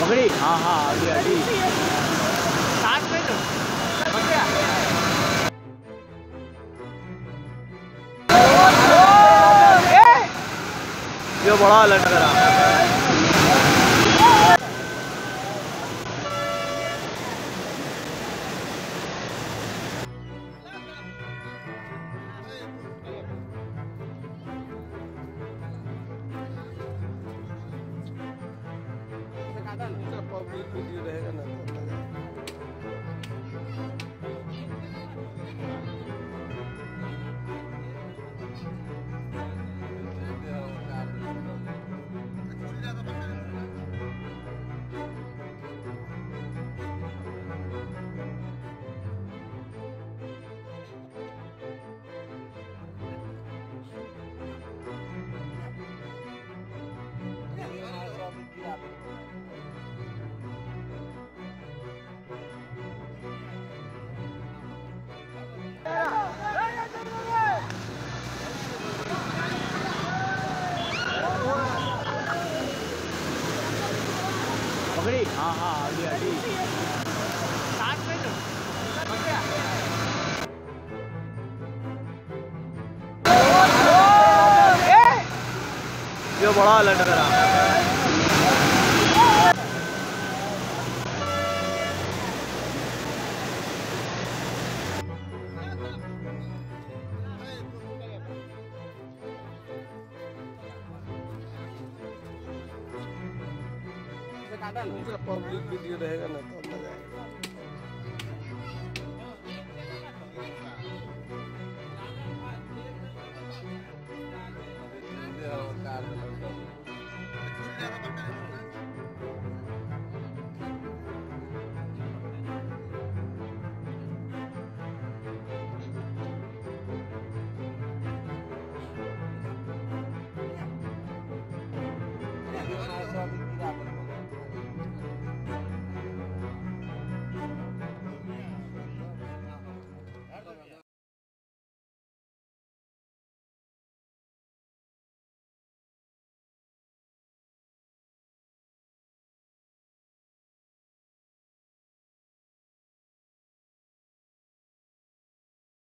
पकड़ी। हाँ हाँ अभी अभी साथ में तो पकड़ गया। ये बड़ा लटक रहा। पब्लिक वीडियो रहेगा ना पकड़ी। हाँ हाँ अभी अभी साथ में तो पकड़ गया। ये बड़ा लटक रहा। पब्लिक वीडियो रहेगा ना तो मजा आएगा।